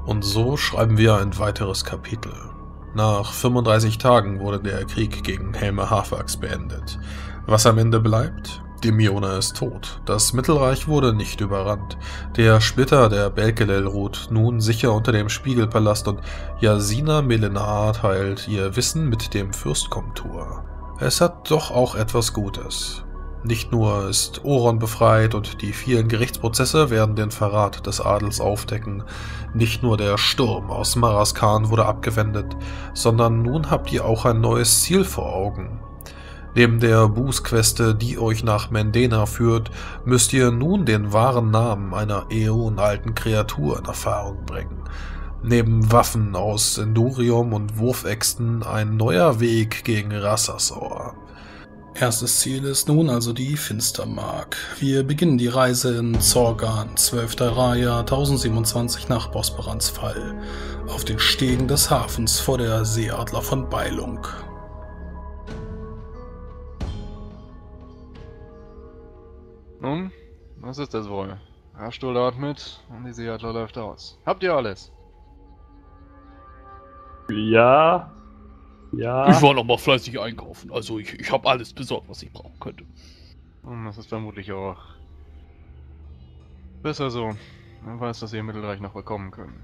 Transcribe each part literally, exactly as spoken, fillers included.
Und so schreiben wir ein weiteres Kapitel. Nach fünfunddreißig Tagen wurde der Krieg gegen Helme Haarfax beendet. Was am Ende bleibt? Demiona ist tot. Das Mittelreich wurde nicht überrannt. Der Splitter der Belkelel ruht nun sicher unter dem Spiegelpalast und Yasina Melenar teilt ihr Wissen mit dem Fürstkomtur. Es hat doch auch etwas Gutes. Nicht nur ist Oron befreit und die vielen Gerichtsprozesse werden den Verrat des Adels aufdecken, nicht nur der Sturm aus Maraskan wurde abgewendet, sondern nun habt ihr auch ein neues Ziel vor Augen. Neben der Bußqueste, die euch nach Mendena führt, müsst ihr nun den wahren Namen einer äonalten Kreatur in Erfahrung bringen. Neben Waffen aus Endurium und Wurfäxten ein neuer Weg gegen Rassasaur. Erstes Ziel ist nun also die Finstermark. Wir beginnen die Reise in Zorgan, zwölfter Raja, tausendsiebenundzwanzig nach Bosporans Fall, auf den Stegen des Hafens vor der Seeadler von Beilung. Nun, was ist das wohl? Rashtul dauert mit und die Seeadler läuft aus. Habt ihr alles? Ja. Ja. Ich war noch mal fleißig einkaufen, also ich, ich habe alles besorgt, was ich brauchen könnte. Und das ist vermutlich auch besser so. Man weiß, dass ihr im Mittelreich noch bekommen können.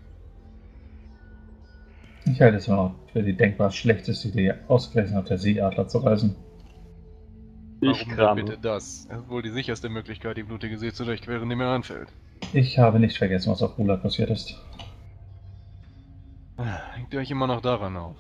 Ich halte es mal für die denkbar schlechteste Idee, ausgerechnet auf der Seeadler zu reisen. Ich Warum kram. denn bitte das? Das ist wohl die sicherste Möglichkeit, die blutige See zu durchqueren, die mir anfällt. Ich habe nicht vergessen, was auf Rula passiert ist. Hängt ihr euch immer noch daran auf?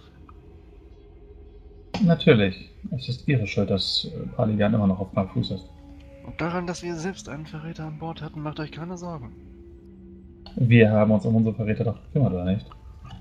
Natürlich. Es ist ihre Schuld, dass Paligan immer noch auf freiem Fuß ist. Und daran, dass wir selbst einen Verräter an Bord hatten, macht euch keine Sorgen. Wir haben uns um unsere Verräter doch gekümmert, oder nicht?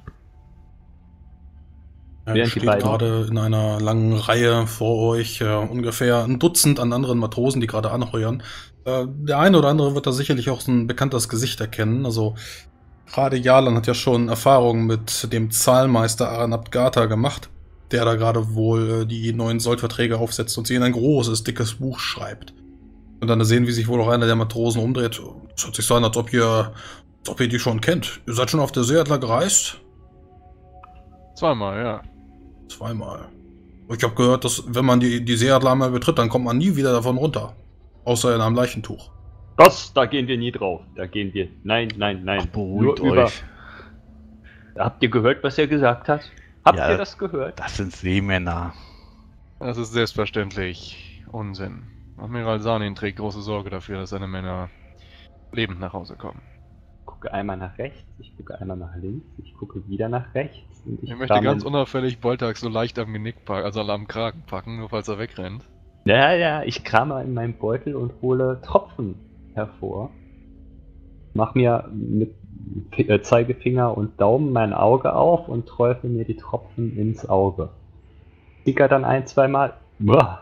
Er Während die steht beiden- gerade in einer langen Reihe vor euch, äh, ungefähr ein Dutzend an anderen Matrosen, die gerade anheuern. Äh, der eine oder andere wird da sicherlich auch so ein bekanntes Gesicht erkennen. Also gerade Jalan hat ja schon Erfahrungen mit dem Zahlmeister Aranab Gata gemacht, der da gerade wohl äh, die neuen Soldverträge aufsetzt und sie in ein großes, dickes Buch schreibt. Und dann sehen, wie sich wohl auch einer der Matrosen umdreht. Es hört sich so an, als ob ihr, als ob ihr die schon kennt. Ihr seid schon auf der Seeadler gereist? Zweimal, ja. Zweimal. Ich habe gehört, dass wenn man die, die Seeadler einmal betritt, dann kommt man nie wieder davon runter. Außer in einem Leichentuch. Das, da gehen wir nie drauf. Da gehen wir. Nein, nein, nein. Ach, beruhigt Nur über- euch. Habt ihr gehört, was er gesagt hat? Habt Ja. ihr das gehört? Das sind Seemänner. Das ist selbstverständlich Unsinn. Admiral Sanin trägt große Sorge dafür, dass seine Männer lebend nach Hause kommen. Ich gucke einmal nach rechts, ich gucke einmal nach links, ich gucke wieder nach rechts. Und ich Ich möchte krame- ganz unauffällig Boltag so leicht am Genick packen, also am Kragen packen, nur falls er wegrennt. Ja, ja, ich krame in meinem Beutel und hole Tropfen hervor. Mach mir mit F- äh, Zeigefinger und Daumen mein Auge auf und träufel mir die Tropfen ins Auge. Sticker dann ein, zweimal. Uah.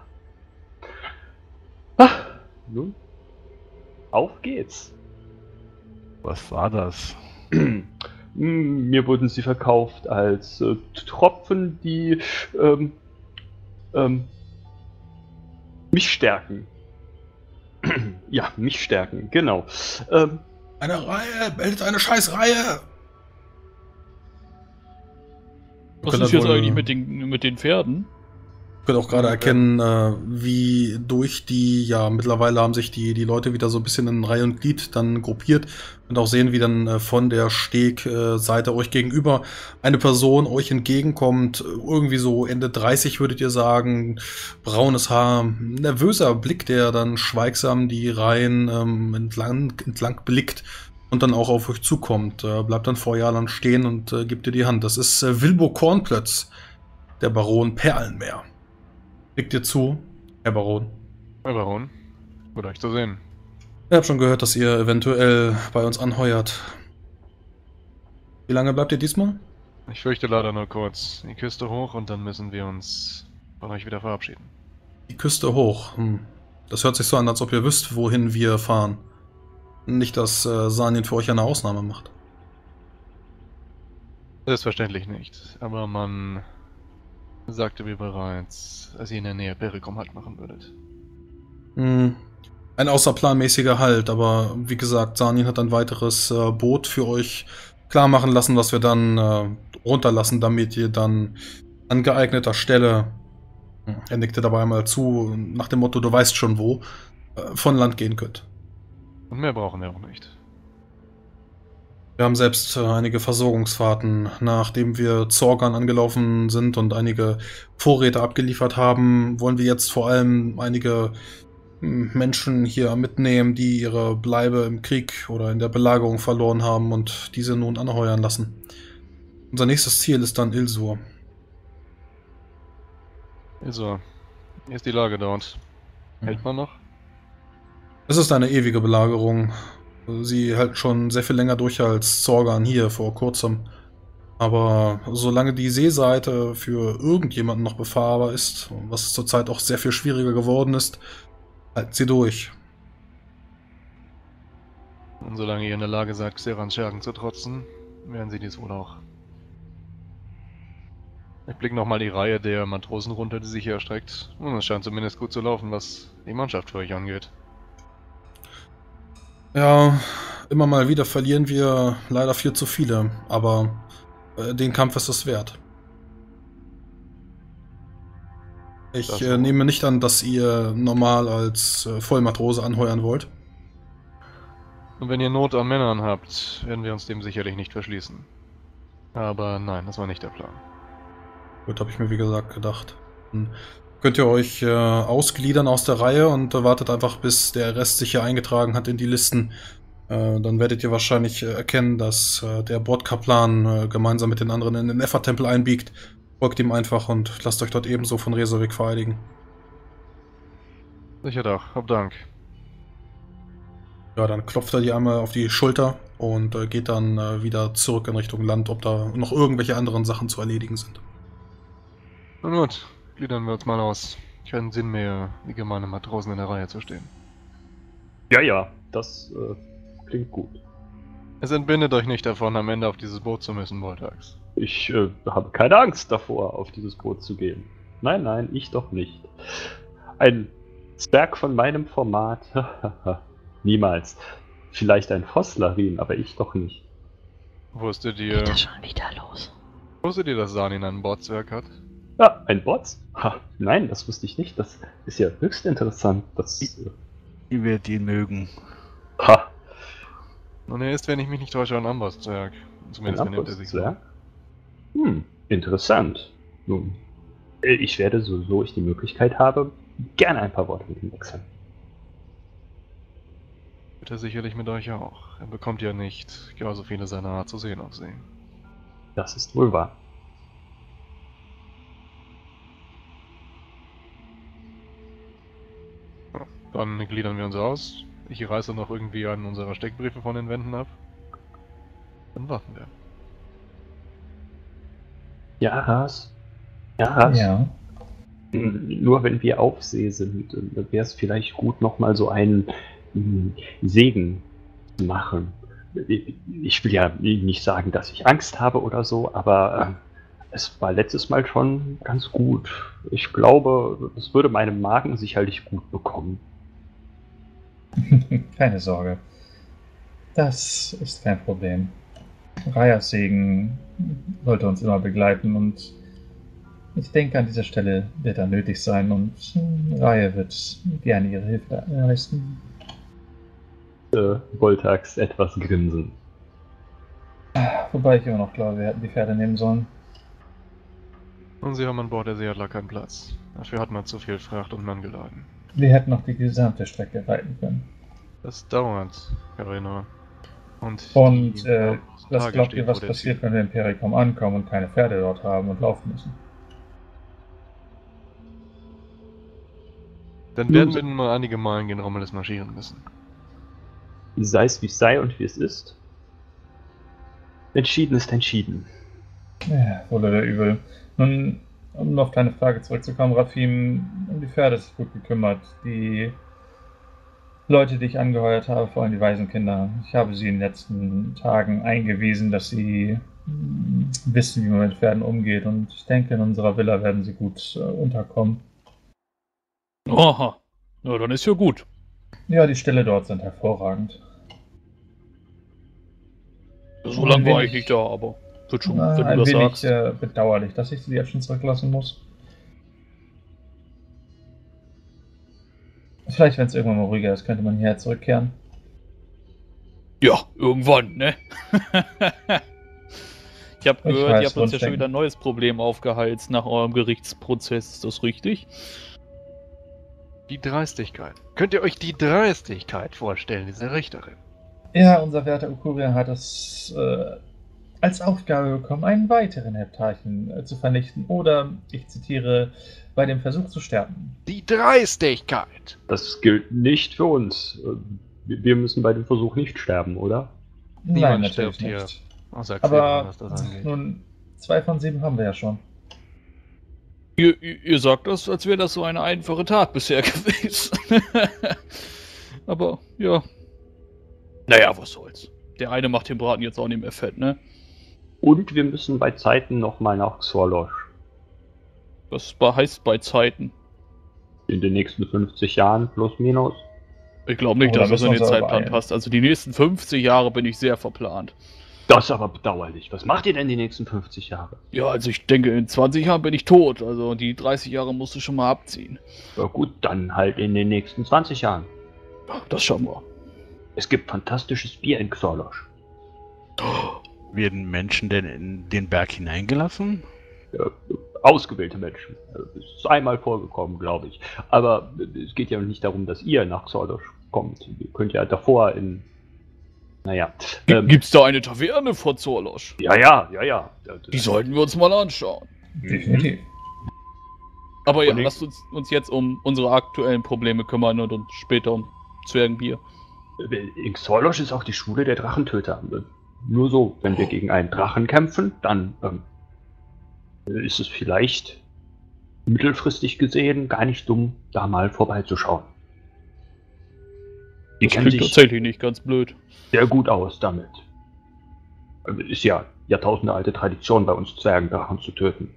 Ah, nun, auf geht's. Was war das? Mm, Mir wurden sie verkauft als äh, Tropfen, die ähm, ähm, mich stärken. Ja, mich stärken, genau. Ähm, Eine Reihe, bildet eine scheiß Reihe! Was können ist jetzt wohl- eigentlich mit den, mit den Pferden? Ihr könnt auch gerade erkennen, äh, wie durch die, ja, mittlerweile haben sich die, die Leute wieder so ein bisschen in Reihe und Glied dann gruppiert und auch sehen, wie dann äh, von der Stegseite euch gegenüber eine Person euch entgegenkommt, irgendwie so Ende dreißig würdet ihr sagen, braunes Haar, nervöser Blick, der dann schweigsam die Reihen ähm, entlang, entlang blickt und dann auch auf euch zukommt, äh, bleibt dann vor Jalan stehen und äh, gibt dir die Hand. Das ist äh, Wilbo Kornplötz, der Baron Perlenmeer. Blickt dir zu, Herr Baron. Herr Baron, gut euch zu sehen. Ich habe schon gehört, dass ihr eventuell bei uns anheuert. Wie lange bleibt ihr diesmal? Ich fürchte leider nur kurz. Die Küste hoch und dann müssen wir uns von euch wieder verabschieden. Die Küste hoch. Hm. Das hört sich so an, als ob ihr wisst, wohin wir fahren. Nicht, dass äh, Sanin für euch eine Ausnahme macht. Selbstverständlich nicht, aber man sagte mir bereits, dass ihr in der Nähe Perikum Halt machen würdet. Hm. Ein außerplanmäßiger Halt, aber wie gesagt, Sanin hat ein weiteres äh, Boot für euch klar machen lassen, was wir dann äh, runterlassen, damit ihr dann an geeigneter Stelle, er nickte dabei einmal zu, nach dem Motto, du weißt schon wo, äh, von Land gehen könnt. Und mehr brauchen wir auch nicht. Wir haben selbst äh, einige Versorgungsfahrten, nachdem wir Zorgan angelaufen sind und einige Vorräte abgeliefert haben, wollen wir jetzt vor allem einige hm, Menschen hier mitnehmen, die ihre Bleibe im Krieg oder in der Belagerung verloren haben und diese nun anheuern lassen. Unser nächstes Ziel ist dann Ilsur. Also, wie ist die Lage dort? Hält man noch? Es ist eine ewige Belagerung. Sie hält schon sehr viel länger durch als Zorgan hier vor kurzem. Aber solange die Seeseite für irgendjemanden noch befahrbar ist, was zurzeit auch sehr viel schwieriger geworden ist, hält sie durch. Und solange ihr in der Lage seid, Xerans Schergen zu trotzen, werden sie dies wohl auch. Ich blicke nochmal die Reihe der Matrosen runter, die sich hier erstreckt. Und es scheint zumindest gut zu laufen, was die Mannschaft für euch angeht. Ja, immer mal wieder verlieren wir leider viel zu viele, aber äh, den Kampf ist es wert. Ich äh, nehme nicht an, dass ihr normal als äh, Vollmatrose anheuern wollt. Und wenn ihr Not an Männern habt, werden wir uns dem sicherlich nicht verschließen. Aber nein, das war nicht der Plan. Gut, habe ich mir wie gesagt gedacht. Dann könnt ihr euch äh, ausgliedern aus der Reihe und äh, wartet einfach, bis der Rest sich hier eingetragen hat in die Listen. Äh, dann werdet ihr wahrscheinlich äh, erkennen, dass äh, der Bordkaplan äh, gemeinsam mit den anderen in den Effa-Tempel einbiegt. Folgt ihm einfach und lasst euch dort ebenso von Resovik vereidigen. Sicher doch, hab Dank. Ja, dann klopft er dir einmal auf die Schulter und äh, geht dann äh, wieder zurück in Richtung Land, ob da noch irgendwelche anderen Sachen zu erledigen sind. Na gut, gliedern wir uns mal aus. Keinen Sinn mehr, wie gemeine Matrosen in der Reihe zu stehen. Ja, ja, das äh, klingt gut. Es entbindet euch nicht davon, am Ende auf dieses Boot zu müssen, Voltax. Ich äh, habe keine Angst davor, auf dieses Boot zu gehen. Nein, nein, ich doch nicht. Ein Zwerg von meinem Format. Niemals. Vielleicht ein Fosslarin, aber ich doch nicht. Wusstet ihr, Geht das schon wieder los? wusstet ihr, dass Sanin einen Bordzwerg hat? Ja, ein Bots? Ha, nein, das wusste ich nicht. Das ist ja höchst interessant. Das, äh, Ihr werdet ihn mögen. ha, Und er ist, wenn ich mich nicht täusche, ein Ambosszwerg. Zumindest ein benimmt er sich so. Ambosszwerg? Hm, interessant. Nun, äh, ich werde, so, so ich die Möglichkeit habe, gerne ein paar Worte mit ihm wechseln. Wird er sicherlich mit euch auch. Er bekommt ja nicht genauso viele seiner Art zu sehen auf See. Das ist wohl wahr. Dann gliedern wir uns aus. Ich reiße noch irgendwie einen unserer Steckbriefe von den Wänden ab. Dann warten wir. Ja, Ras. Ja, Ras. Ja. Nur wenn wir auf See sind, wäre es vielleicht gut, nochmal so einen mh, Segen zu machen. Ich will ja nicht sagen, dass ich Angst habe oder so, aber äh, es war letztes Mal schon ganz gut. Ich glaube, es würde meinem Magen sicherlich gut bekommen. Keine Sorge. Das ist kein Problem. Rayas Segen sollte uns immer begleiten und ich denke, an dieser Stelle wird er nötig sein und Raya wird gerne ihre Hilfe leisten. Äh, Voltax etwas grinsen. Wobei ich immer noch glaube, wir hätten die Pferde nehmen sollen. Und sie haben an Bord der Seeadler keinen Platz. Dafür hat man zu viel Fracht und Mann geladen. Wir hätten noch die gesamte Strecke reiten können. Das dauert, Carina. Und, Und die- äh, was Tage glaubt steht ihr, was vor der passiert, Tür. wenn wir im Perikom ankommen und keine Pferde dort haben und laufen müssen? Dann werden wir nun mal einige Meilen gen Romulus marschieren müssen. Sei es wie es sei und wie es ist. Entschieden ist entschieden. Ja, wohl oder übel. Nun, um auf deine Frage zurückzukommen, Rafim, um die Pferde ist gut gekümmert. Die Leute, die ich angeheuert habe, vor allem die Waisenkinder, ich habe sie in den letzten Tagen eingewiesen, dass sie mm, wissen, wie man mit Pferden umgeht. Und ich denke, in unserer Villa werden sie gut äh, unterkommen. Aha. Na, dann ist ja gut. Ja, die Ställe dort sind hervorragend. So lange Ein war wenig- ich nicht da, aber wird schon, Na, wenn du ein das wenig sagst. äh, bedauerlich, dass ich sie jetzt schon zurücklassen muss. Vielleicht, wenn es irgendwann mal ruhiger ist, könnte man hierher zurückkehren. Ja, irgendwann, ne? Ich habe Ich gehört, weiß, ihr habt uns ja schon Wunschdenken. wieder ein neues Problem aufgeheizt nach eurem Gerichtsprozess. Ist das richtig? Die Dreistigkeit. Könnt ihr euch die Dreistigkeit vorstellen, diese Richterin? Ja, unser werter Ukuria hat es äh, als Aufgabe bekommen, einen weiteren Heptarchen äh, zu vernichten oder, ich zitiere, bei dem Versuch zu sterben. Die Dreistigkeit! Das gilt nicht für uns. Wir wir müssen bei dem Versuch nicht sterben, oder? Niemand Nein, stirbt natürlich hier. nicht. Außer Xenon, Aber was das angeht. nun, zwei von sieben haben wir ja schon. Ihr, ihr, ihr sagt das, als wäre das so eine einfache Tat bisher gewesen. Aber, ja. Naja, was soll's. Der eine macht den Braten jetzt auch nicht mehr fett, ne? Und wir müssen bei Zeiten nochmal nach Xorlosch. Das bei- heißt bei Zeiten. In den nächsten fünfzig Jahren, plus minus. Ich glaube nicht, Oh, da dass das müssen in wir den uns aber Zeitplan beeilen. passt. Also die nächsten fünfzig Jahre bin ich sehr verplant. Das ist aber bedauerlich. Was macht ihr denn die nächsten fünfzig Jahre? Ja, also ich denke, in zwanzig Jahren bin ich tot. Also die dreißig Jahre musst du schon mal abziehen. Ja gut, dann halt in den nächsten zwanzig Jahren. Das schauen wir. Es gibt fantastisches Bier in Xorlosch. Werden Menschen denn in den Berg hineingelassen? Ja, ausgewählte Menschen. Es ist einmal vorgekommen, glaube ich. Aber es geht ja nicht darum, dass ihr nach Xorlosch kommt. Ihr könnt ja davor in... Naja. G Ähm, Gibt's da eine Taverne vor Zorlosch? ja, ja, ja, ja. Die sollten wir uns mal anschauen. Definitiv. Aber ja, Und ich- lasst uns, uns jetzt um unsere aktuellen Probleme kümmern und uns später um Zwergenbier. In Xorlosch ist auch die Schule der Drachentöter. Nur so, wenn wir gegen einen Drachen kämpfen, dann ähm, ist es vielleicht mittelfristig gesehen gar nicht dumm, da mal vorbeizuschauen. Die Das kennen klingt sich tatsächlich nicht ganz blöd. sehr gut aus damit. Also ist ja jahrtausendealte Tradition bei uns Zwergen, Drachen zu töten.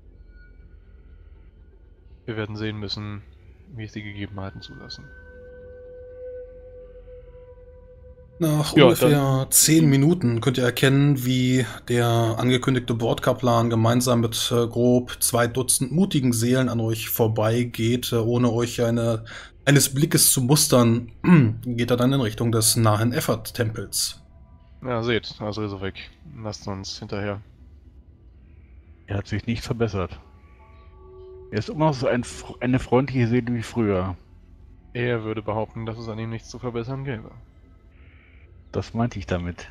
Wir werden sehen müssen, wie es die Gegebenheiten zulassen. Nach Ja, ungefähr zehn Minuten könnt ihr erkennen, wie der angekündigte Bordkaplan gemeinsam mit äh, grob zwei Dutzend mutigen Seelen an euch vorbeigeht, äh, ohne euch eine, eines Blickes zu mustern, geht er dann in Richtung des nahen Effert-Tempels. Ja, seht, also ist er weg. Lasst uns hinterher. Er hat sich nicht verbessert. Er ist immer noch so ein, fr- eine freundliche Seele wie früher. Er würde behaupten, dass es an ihm nichts zu verbessern gäbe. Das meinte ich damit.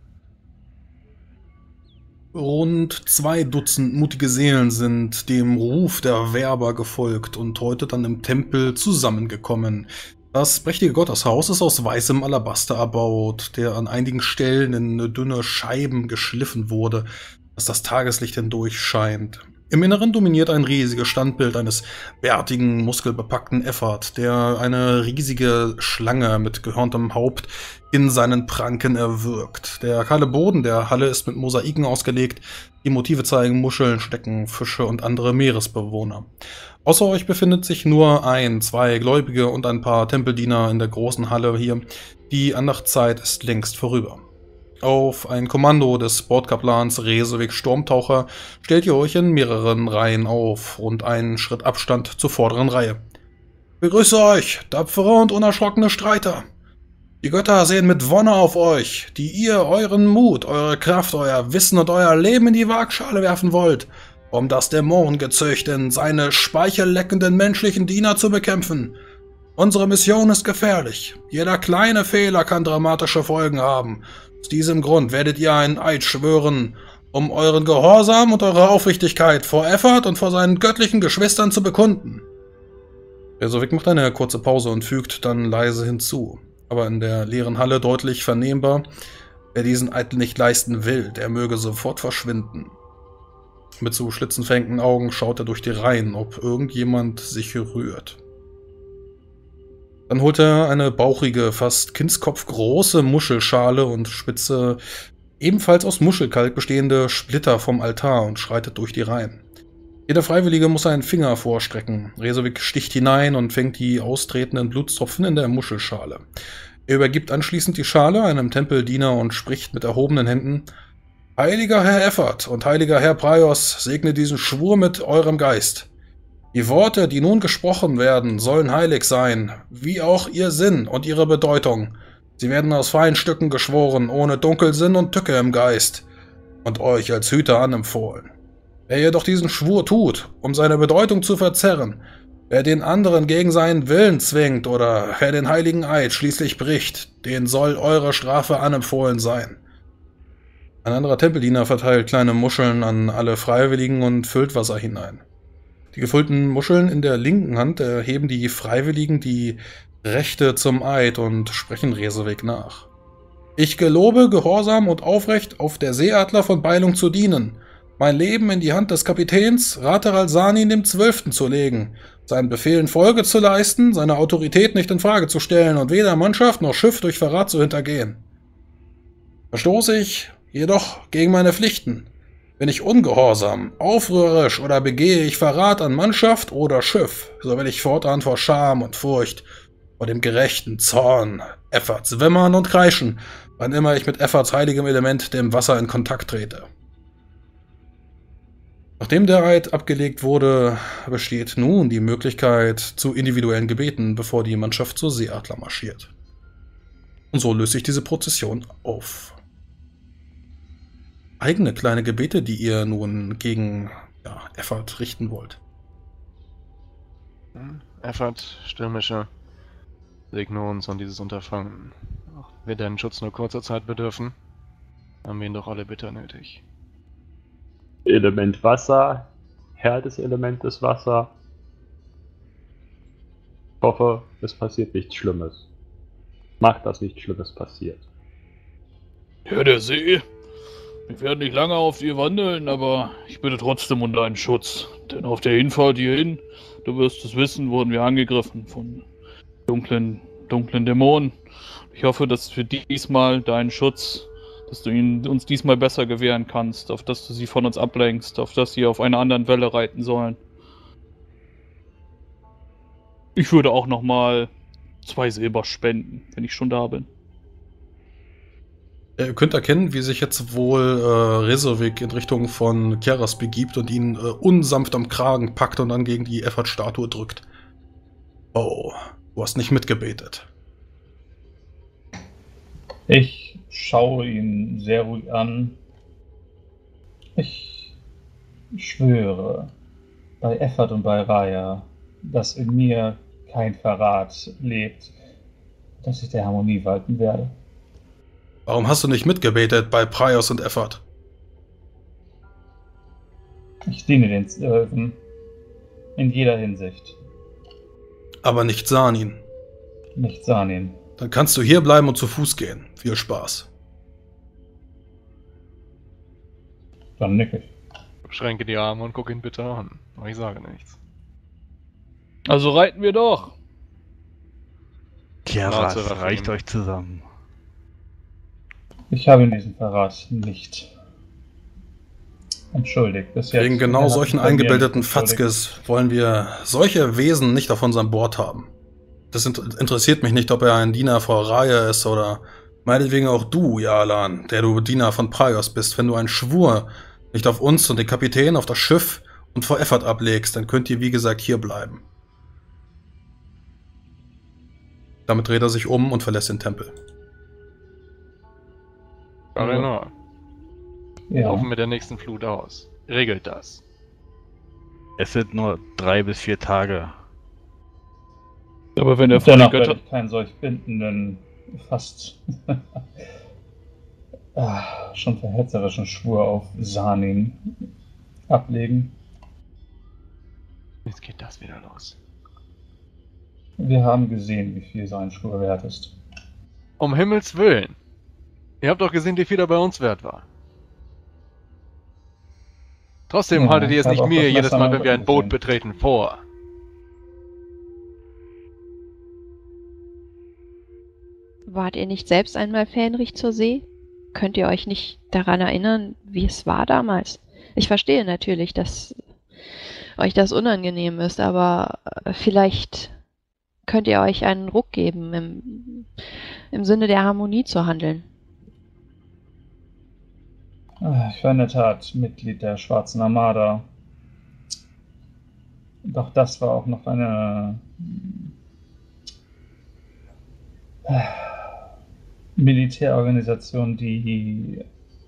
Rund zwei Dutzend mutige Seelen sind dem Ruf der Werber gefolgt und heute dann im Tempel zusammengekommen. Das prächtige Gotteshaus ist aus weißem Alabaster erbaut, der an einigen Stellen in dünne Scheiben geschliffen wurde, dass das Tageslicht hindurch scheint. Im Inneren dominiert ein riesiges Standbild eines bärtigen, muskelbepackten Effert, der eine riesige Schlange mit gehörntem Haupt in seinen Pranken erwürgt. Der kahle Boden der Halle ist mit Mosaiken ausgelegt. Die Motive zeigen Muscheln, Schnecken, Fische und andere Meeresbewohner. Außer euch befindet sich nur ein, zwei Gläubige und ein paar Tempeldiener in der großen Halle hier. Die Andachtszeit ist längst vorüber. Auf ein Kommando des Bordkaplans Resewig Sturmtaucher stellt ihr euch in mehreren Reihen auf und einen Schritt Abstand zur vorderen Reihe. Begrüße euch, tapfere und unerschrockene Streiter. Die Götter sehen mit Wonne auf euch, die ihr euren Mut, eure Kraft, euer Wissen und euer Leben in die Waagschale werfen wollt, um das Dämonengezücht in seine speichelleckenden menschlichen Diener zu bekämpfen. Unsere Mission ist gefährlich. Jeder kleine Fehler kann dramatische Folgen haben. Aus diesem Grund werdet ihr einen Eid schwören, um euren Gehorsam und eure Aufrichtigkeit vor Effert und vor seinen göttlichen Geschwistern zu bekunden. Resowik macht eine kurze Pause und fügt dann leise hinzu, aber in der leeren Halle deutlich vernehmbar: Wer diesen Eid nicht leisten will, der möge sofort verschwinden. Mit so schlitzenfängenden Augen schaut er durch die Reihen, ob irgendjemand sich rührt. Dann holt er eine bauchige, fast kindskopfgroße Muschelschale und spitze, ebenfalls aus Muschelkalk bestehende Splitter vom Altar und schreitet durch die Reihen. Jeder Freiwillige muss einen Finger vorstrecken. Resowik sticht hinein und fängt die austretenden Blutstropfen in der Muschelschale. Er übergibt anschließend die Schale einem Tempeldiener und spricht mit erhobenen Händen: Heiliger Herr Effert und heiliger Herr Praios, segne diesen Schwur mit eurem Geist. Die Worte, die nun gesprochen werden, sollen heilig sein, wie auch ihr Sinn und ihre Bedeutung. Sie werden aus freien Stücken geschworen, ohne Dunkelsinn und Tücke im Geist, und euch als Hüter anempfohlen. Wer jedoch diesen Schwur tut, um seine Bedeutung zu verzerren, wer den anderen gegen seinen Willen zwingt oder wer den heiligen Eid schließlich bricht, den soll eure Strafe anempfohlen sein. Ein anderer Tempeldiener verteilt kleine Muscheln an alle Freiwilligen und füllt Wasser hinein. Die gefüllten Muscheln in der linken Hand erheben die Freiwilligen die Rechte zum Eid und sprechen Resewig nach. Ich gelobe, gehorsam und aufrecht auf der Seeadler von Beilung zu dienen, mein Leben in die Hand des Kapitäns Rateral Sanin dem Zwölften zu legen, seinen Befehlen Folge zu leisten, seine Autorität nicht in Frage zu stellen und weder Mannschaft noch Schiff durch Verrat zu hintergehen. Verstoße ich jedoch gegen meine Pflichten, bin ich ungehorsam, aufrührerisch oder begehe ich Verrat an Mannschaft oder Schiff, so will ich fortan vor Scham und Furcht, vor dem gerechten Zorn Efferts wimmern und kreischen, wann immer ich mit Efferts heiligem Element dem Wasser in Kontakt trete. Nachdem der Eid abgelegt wurde, besteht nun die Möglichkeit zu individuellen Gebeten, bevor die Mannschaft zur Seeadler marschiert. Und so löst sich diese Prozession auf. Eigene kleine Gebete, die ihr nun gegen ja, Effert richten wollt. Effert, Stürmische, segne uns an dieses Unterfangen. Auch wir deinen Schutz nur kurzer Zeit bedürfen, haben wir ihn doch alle bitter nötig. Element Wasser, Herr des Elementes Wasser. Ich hoffe, es passiert nichts Schlimmes. Macht, dass nichts Schlimmes passiert. Herr der See, wir werden nicht lange auf dir wandeln, aber ich bitte trotzdem um deinen Schutz. Denn auf der Hinfahrt hierhin, du wirst es wissen, wurden wir angegriffen von dunklen, dunklen Dämonen. Ich hoffe, dass wir diesmal deinen Schutz, dass du ihn uns diesmal besser gewähren kannst, auf dass du sie von uns ablenkst, auf dass sie auf einer anderen Welle reiten sollen. Ich würde auch nochmal zwei Silber spenden, wenn ich schon da bin. Ihr könnt erkennen, wie sich jetzt wohl äh, Resewig in Richtung von Kiaras begibt und ihn äh, unsanft am Kragen packt und dann gegen die Effert-Statue drückt. Oh, du hast nicht mitgebetet. Ich schaue ihn sehr ruhig an. Ich schwöre bei Effert und bei Raya, dass in mir kein Verrat lebt, dass ich der Harmonie walten werde. Warum hast du nicht mitgebetet bei Praios und Effert? Ich diene den Zwölfen in jeder Hinsicht. Aber nicht Sanin. Nicht Sanin. Dann kannst du hier bleiben und zu Fuß gehen. Viel Spaß. Dann nick ich. Schränke die Arme und guck ihn bitte an. Aber ich sage nichts. Also reiten wir doch. Kiara, Schnauze, es reicht Raffin. euch zusammen. Ich habe in diesem Verrat nicht entschuldigt. Bis jetzt. Wegen genau Er hat solchen sich bei mir eingebildeten nicht entschuldigt. Fatzkes wollen wir solche Wesen nicht auf unserem Bord haben. Das int- interessiert mich nicht, ob er ein Diener von Raya ist oder meinetwegen auch du, Jalan, der du Diener von Praios bist. Wenn du einen Schwur nicht auf uns und den Kapitän, auf das Schiff und vor Effert ablegst, dann könnt ihr wie gesagt hier bleiben. Damit dreht er sich um und verlässt den Tempel. Garenor, wir Ja. laufen mit der nächsten Flut aus. Regelt das. Es sind nur drei bis vier Tage. Aber wenn er von den Dennoch werde Göttern... ich keinen solch bindenden, fast ah, schon verhetzerischen Schwur auf Sanin ablegen. Jetzt geht das wieder los. Wir haben gesehen, wie viel so ein Schwur wert ist. Um Himmels Willen. Ihr habt doch gesehen, wie viel er bei uns wert war. Trotzdem Ja, haltet ihr ich es habe nicht auch mir das jedes Messer Mal, mal wenn wir ein Boot gesehen. betreten, vor. Wart ihr nicht selbst einmal Fähnrich zur See? Könnt ihr euch nicht daran erinnern, wie es war damals? Ich verstehe natürlich, dass euch das unangenehm ist, aber vielleicht könnt ihr euch einen Ruck geben im, im Sinne der Harmonie zu handeln. Ich war in der Tat Mitglied der Schwarzen Armada. Doch das war auch noch eine äh, Militärorganisation, die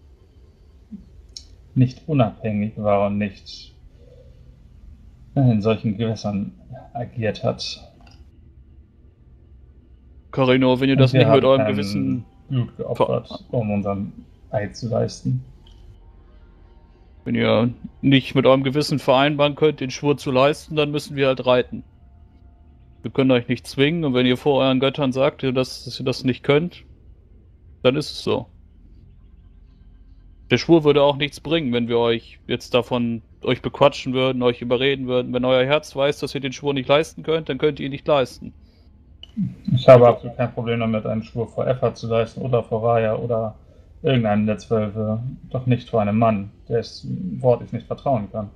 nicht unabhängig war und nicht in solchen Gewässern agiert hat. Karinor, wenn ihr das Wir nicht mit haben eurem kein Gewissen... Blut geopfert, um unseren Eid zu leisten. Wenn ihr nicht mit eurem Gewissen vereinbaren könnt, den Schwur zu leisten, dann müssen wir halt reiten. Wir können euch nicht zwingen, und wenn ihr vor euren Göttern sagt, dass, dass ihr das nicht könnt, dann ist es so. Der Schwur würde auch nichts bringen, wenn wir euch jetzt davon euch bequatschen würden, euch überreden würden. Wenn euer Herz weiß, dass ihr den Schwur nicht leisten könnt, dann könnt ihr ihn nicht leisten. Ich habe absolut kein Problem damit, einen Schwur vor Effa zu leisten oder vor Raya oder irgendeinem der Zwölfe. Doch nicht vor einem Mann, dessen Wort ich nicht vertrauen kann.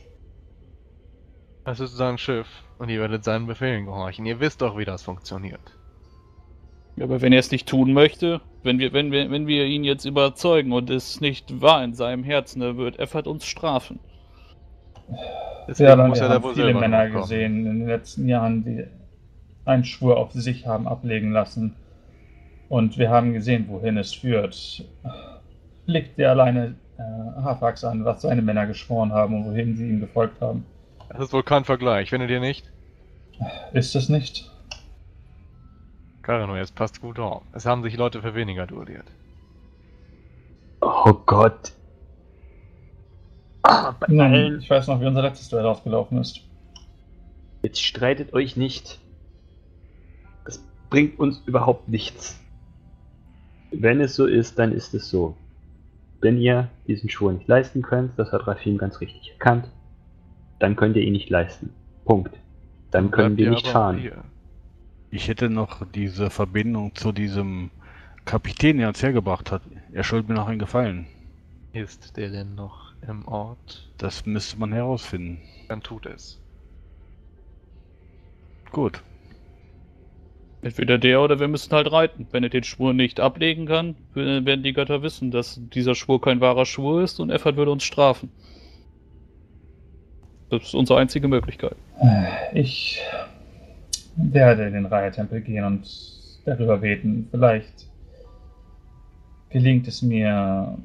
Das ist sein Schiff und ihr werdet seinen Befehlen gehorchen. Ihr wisst doch, wie das funktioniert. Ja, aber wenn er es nicht tun möchte, wenn wir, wenn wir, wenn wir ihn jetzt überzeugen und es nicht wahr in seinem Herzen, dann wird Effert uns strafen. Deswegen Ja, dann, muss wir er da haben wohl viele selber Männer drauf kommen. gesehen in den letzten Jahren, die einen Schwur auf sich haben ablegen lassen. Und wir haben gesehen, wohin es führt. Legt dir alleine äh, Hafax an, was seine Männer geschworen haben und wohin sie ihm gefolgt haben. Das ist wohl kein Vergleich, findet ihr nicht? Ist es nicht? Karinor, jetzt passt gut auf. Es haben sich Leute für weniger duelliert. Oh Gott. Ah, bei Nun, allen. ich weiß noch, wie unser letztes Duell ausgelaufen ist. Jetzt streitet euch nicht. Das bringt uns überhaupt nichts. Wenn es so ist, dann ist es so. Wenn ihr diesen Schwur nicht leisten könnt, das hat Rafim ganz richtig erkannt, dann könnt ihr ihn nicht leisten. Punkt. Dann können Bleibt wir ihr nicht aber fahren. hier. Ich hätte noch diese Verbindung zu diesem Kapitän, der uns hergebracht hat. Er schuldet mir noch einen Gefallen. Ist der denn noch im Ort? Das müsste man herausfinden. Dann tut es. Gut. Entweder der oder wir müssen halt reiten. Wenn er den Schwur nicht ablegen kann, werden die Götter wissen, dass dieser Schwur kein wahrer Schwur ist und Effert würde uns strafen. Das ist unsere einzige Möglichkeit. Ich werde in den Raya-Tempel gehen und darüber beten. Vielleicht gelingt es mir,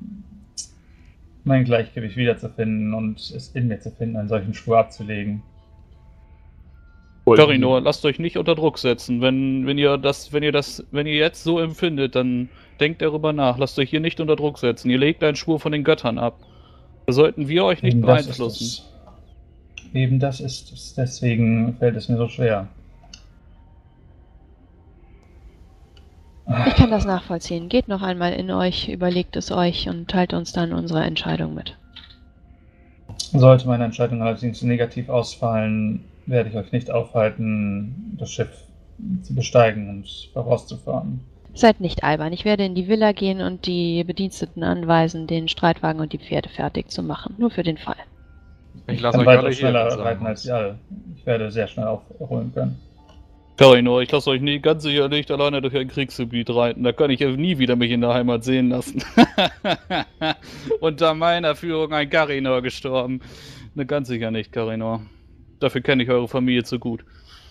mein Gleichgewicht wiederzufinden und es in mir zu finden, einen solchen Schwur abzulegen. Karinor, lasst euch nicht unter Druck setzen. Wenn, wenn ihr das, wenn ihr das, wenn ihr jetzt so empfindet, dann denkt darüber nach. Lasst euch hier nicht unter Druck setzen. Ihr legt einen Schwur von den Göttern ab. Da sollten wir euch nicht Eben das beeinflussen. ist es. Eben das ist es. Deswegen fällt es mir so schwer. Ich kann das nachvollziehen. Geht noch einmal in euch, überlegt es euch und teilt uns dann unsere Entscheidung mit. Sollte meine Entscheidung allerdings negativ ausfallen, werde ich euch nicht aufhalten, das Schiff zu besteigen und vorauszufahren. Seid nicht albern. Ich werde in die Villa gehen und die Bediensteten anweisen, den Streitwagen und die Pferde fertig zu machen. Nur für den Fall. Ich lasse kann euch alle weitaus hier. schneller wenn's sein reiten muss. als ihr alle. Ich werde sehr schnell aufholen können. Karinor, ich lasse euch nie ganz sicher nicht alleine durch ein Kriegsgebiet reiten. Da kann ich ja nie wieder mich in der Heimat sehen lassen. Unter meiner Führung ein Karinor gestorben. Ne, ganz sicher nicht, Karinor. Dafür kenne ich eure Familie zu gut.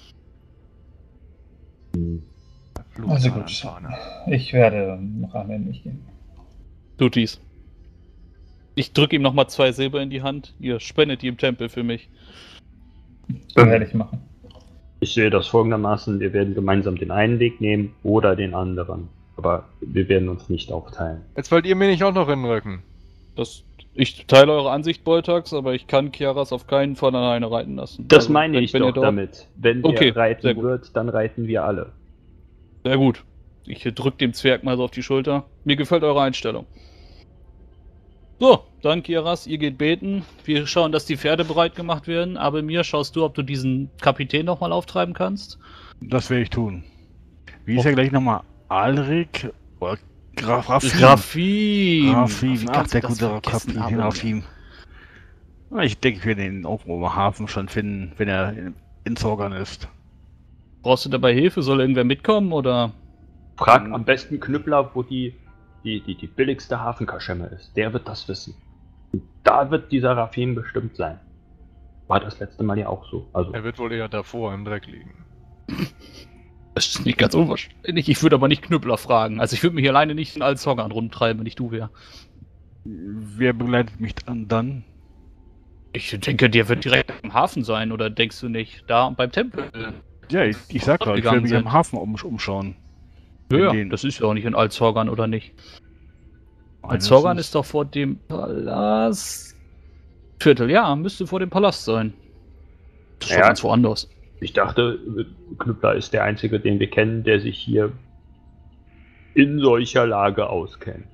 Fluch Also an gut. Fahne. Ich werde noch am Ende nicht gehen. Tut dies. Ich drücke ihm nochmal zwei Silber in die Hand. Ihr spendet die im Tempel für mich. Das werde ich machen. Ich sehe das folgendermaßen, wir werden gemeinsam den einen Weg nehmen oder den anderen. Aber wir werden uns nicht aufteilen. Jetzt wollt ihr mir nicht auch noch in den Rücken. Das, ich teile eure Ansicht, Boltax, aber ich kann Kiaras auf keinen Fall alleine reiten lassen. Das Also, meine wenn- ich wenn ihr doch dort- damit. Wenn der Okay, sehr reiten gut. wird, dann reiten wir alle. Sehr gut. Ich drück dem Zwerg mal so auf die Schulter. Mir gefällt eure Einstellung. So, dann Kiaras, ihr geht beten. Wir schauen, dass die Pferde bereit gemacht werden. Aber mir schaust du, ob du diesen Kapitän nochmal auftreiben kannst. Das werde ich tun. Wie ist er gleich nochmal? Alrik? Oder Graf Rafim? Rafim! Rafim. Wie Ach, kannst der du das gute vergessen, Kapitän aber- Rafim. Na, Ich denke, ich werde ihn auch im Hafen schon finden, wenn er in- in Zorgan ist. Brauchst du dabei Hilfe? Soll irgendwer mitkommen oder? Frag am besten Knüppler, wo die, die, die, die billigste Hafenkaschemme ist. Der wird das wissen. Und da wird dieser Rafim bestimmt sein. War das letzte Mal ja auch so. Also, Er wird wohl eher davor im Dreck liegen. Das ist nicht ganz unwahrscheinlich. Ich würde aber nicht Knüppler fragen. Also ich würde mich alleine nicht in Alzhorgan rumtreiben, wenn ich du wäre. Wer begleitet mich dann? dann? Ich denke, der wird direkt am Hafen sein, oder denkst du nicht? Da beim Tempel. Ja, ich, ich sag doch, ich will gegangen mich sind. am Hafen um, umschauen. Ja, ja, den- das ist ja auch nicht in Alzhorgan, oder nicht? Meines Alzhorgan Wissens- ist doch vor dem Palast. Viertel, ja, müsste vor dem Palast sein. Das ist Ja. doch ganz woanders. ich dachte, Knüppler ist der Einzige, den wir kennen, der sich hier in solcher Lage auskennt.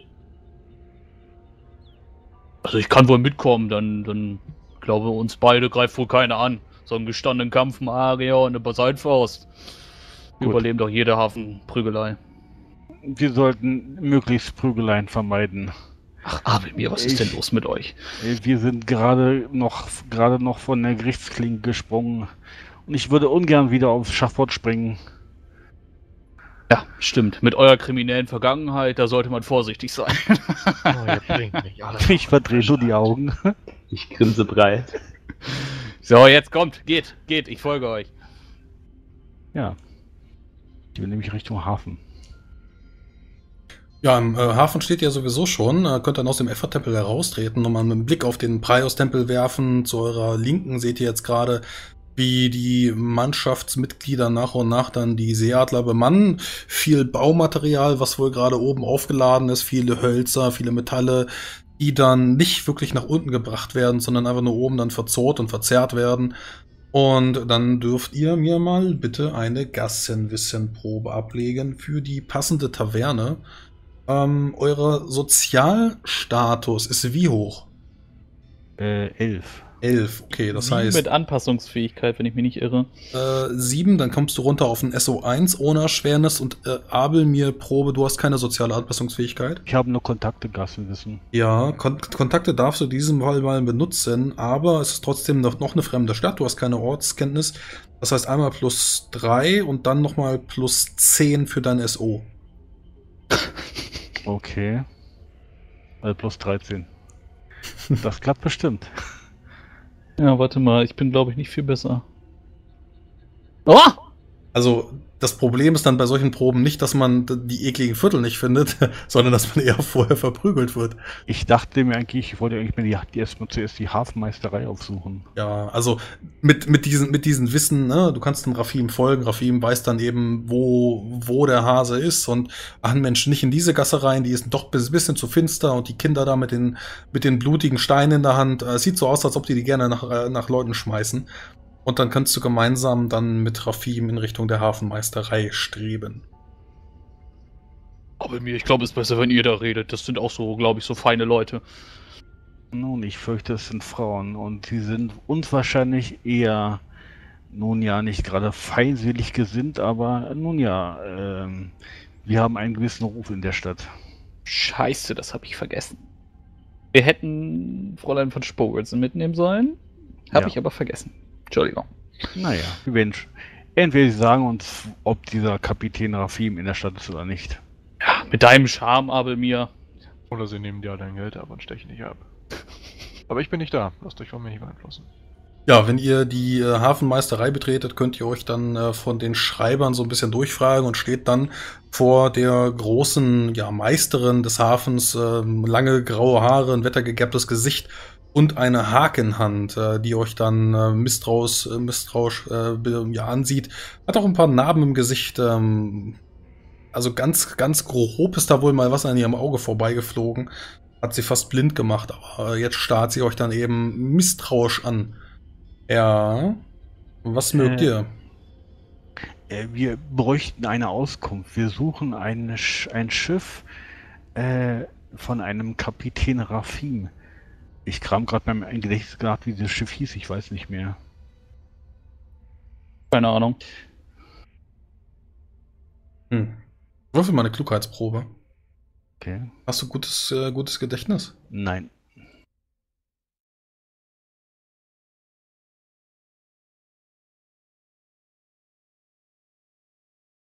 Also ich kann wohl mitkommen, dann, dann glaube uns beide greift wohl keiner an. So einen gestandenen Kampfmagier und eine Basaltfaust. Wir Gut. überleben doch jede Hafenprügelei. Wir sollten möglichst Prügeleien vermeiden. Ach, Abelmir, was ist Ich- denn los mit euch? Wir sind gerade noch gerade noch von der Gerichtsklinge gesprungen. Und ich würde ungern wieder aufs Schafott springen. Ja, stimmt. Mit eurer kriminellen Vergangenheit, da sollte man vorsichtig sein. Oh, ihr bringt mich alle. Ich verdrehe so die Augen. Ich grinse breit. So, jetzt kommt, geht, geht, ich folge euch. Ja. Ich will nämlich Richtung Hafen. Ja, im äh, Hafen steht ihr sowieso schon. Äh, könnt dann aus dem Effort-Tempel heraustreten, nochmal einen Blick auf den Praios-Tempel werfen. Zu eurer Linken seht ihr jetzt gerade, wie die Mannschaftsmitglieder nach und nach dann die Seeadler bemannen. Viel Baumaterial, was wohl gerade oben aufgeladen ist, viele Hölzer, viele Metalle, die dann nicht wirklich nach unten gebracht werden, sondern einfach nur oben dann verzurrt und verzerrt werden. Und dann dürft ihr mir mal bitte eine Gassenwissenprobe ablegen für die passende Taverne. Ähm, euer Sozialstatus ist wie hoch? Äh, elf. elf, okay, das Sieben heißt mit Anpassungsfähigkeit, wenn ich mich nicht irre. äh, sieben, dann kommst du runter auf ein S O eins ohne Erschwernis und äh, Abel mir Probe, du hast keine soziale Anpassungsfähigkeit. Ich habe nur Kontakte, Gassenwissen. Ja, Kon Kontakte darfst du in diesem Fall mal benutzen, aber es ist trotzdem noch, noch eine fremde Stadt, du hast keine Ortskenntnis. Das heißt einmal plus drei und dann nochmal plus zehn für dein S O. Okay. Also plus dreizehn. Das klappt bestimmt. Ja, warte mal, ich bin glaube ich nicht viel besser. Oh! Also das Problem ist dann bei solchen Proben nicht, dass man d- die ekligen Viertel nicht findet, sondern dass man eher vorher verprügelt wird. Ich dachte mir eigentlich, ich wollte eigentlich mir die, die erstmal zuerst die Hafenmeisterei aufsuchen. Ja, also mit, mit diesen, mit diesen Wissen, ne, du kannst dem Rafim folgen, Rafim weiß dann eben, wo, wo der Hase ist und ach Mensch, nicht in diese Gasse rein, die ist doch ein bisschen zu finster und die Kinder da mit den, mit den blutigen Steinen in der Hand, äh, es sieht so aus, als ob die die gerne nach, äh, nach Leuten schmeißen. Und dann kannst du gemeinsam dann mit Rafim in Richtung der Hafenmeisterei streben. Aber mir, ich glaube, es ist besser, wenn ihr da redet. Das sind auch so, glaube ich, so feine Leute. Nun, ich fürchte, es sind Frauen und sie sind uns wahrscheinlich eher, nun ja, nicht gerade feindselig gesinnt, aber nun ja, ähm, wir haben einen gewissen Ruf in der Stadt. Scheiße, das habe ich vergessen. Wir hätten Fräulein von Spowitz mitnehmen sollen. Habe Ja. ich aber vergessen. Entschuldigung. Naja, wir werden sch- entweder sie sagen uns, ob dieser Kapitän Rafim in der Stadt ist oder nicht. Ja, mit deinem Charme, Abelmir. Oder sie nehmen dir dein Geld ab und stechen dich ab. Aber ich bin nicht da. Lasst euch von mir nicht beeinflussen. Ja, wenn ihr die äh, Hafenmeisterei betretet, könnt ihr euch dann äh, von den Schreibern so ein bisschen durchfragen und steht dann vor der großen ja, Meisterin des Hafens, äh, lange graue Haare, ein wettergegerbtes Gesicht und eine Hakenhand, äh, die euch dann äh, misstrauisch, äh, misstrauisch äh, be- ja, ansieht. Hat auch ein paar Narben im Gesicht. Ähm, also ganz, ganz grob ist da wohl mal was an ihrem Auge vorbeigeflogen. Hat sie fast blind gemacht, aber jetzt starrt sie euch dann eben misstrauisch an. Ja, was mögt Äh, ihr? Äh, wir bräuchten eine Auskunft. Wir suchen ein, Sch ein Schiff äh, von einem Kapitän Rafim. Ich kram gerade beim Gedächtnis gerade, wie dieses Schiff hieß, ich weiß nicht mehr. Keine Ahnung. Hm. Würfel mal eine Klugheitsprobe. Okay. Hast du gutes, äh, gutes Gedächtnis? Nein.